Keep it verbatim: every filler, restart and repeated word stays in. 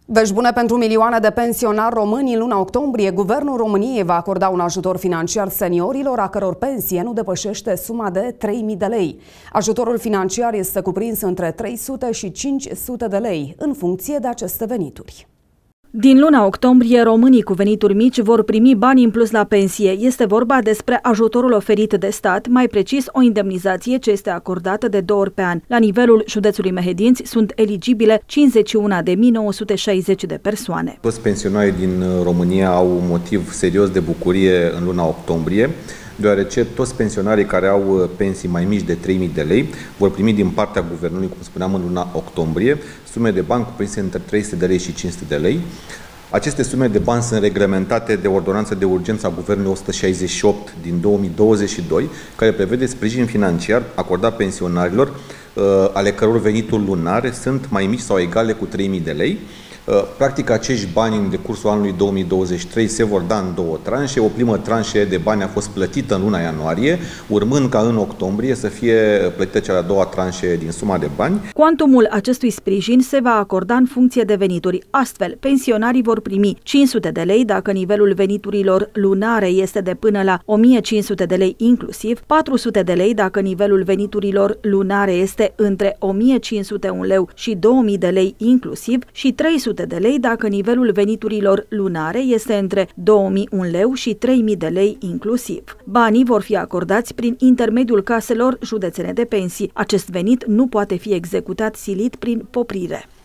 Vești bune pentru milioane de pensionari români. În luna octombrie, Guvernul României va acorda un ajutor financiar seniorilor a căror pensie nu depășește suma de trei mii de lei. Ajutorul financiar este cuprins între trei sute și cinci sute de lei, în funcție de aceste venituri. Din luna octombrie, românii cu venituri mici vor primi bani în plus la pensie. Este vorba despre ajutorul oferit de stat, mai precis o indemnizație ce este acordată de două ori pe an. La nivelul județului Mehedinți sunt eligibile cincizeci și unu de mii nouă sute șaizeci de persoane. Toți pensionarii din România au un motiv serios de bucurie în luna octombrie, deoarece toți pensionarii care au pensii mai mici de trei mii de lei vor primi din partea Guvernului, cum spuneam, în luna octombrie, sume de bani cuprinse între trei sute de lei și cinci sute de lei. Aceste sume de bani sunt reglementate de ordonanța de urgență a Guvernului o sută șaizeci și opt din două mii douăzeci și doi, care prevede sprijin financiar acordat pensionarilor ale căror venituri lunare sunt mai mici sau egale cu trei mii de lei. Practic, acești bani în decursul anului două mii douăzeci și trei se vor da în două tranșe. O primă tranșă de bani a fost plătită în luna ianuarie, urmând ca în octombrie să fie plătită cea de-a doua tranșă din suma de bani. Cuantumul acestui sprijin se va acorda în funcție de venituri. Astfel, pensionarii vor primi cinci sute de lei dacă nivelul veniturilor lunare este de până la o mie cinci sute de lei inclusiv, patru sute de lei dacă nivelul veniturilor lunare este între o mie cinci sute un leu și două mii de lei inclusiv și trei sute de lei dacă nivelul veniturilor lunare este între două mii un leu și trei mii de lei inclusiv. Banii vor fi acordați prin intermediul caselor județene de pensii. Acest venit nu poate fi executat silit prin poprire.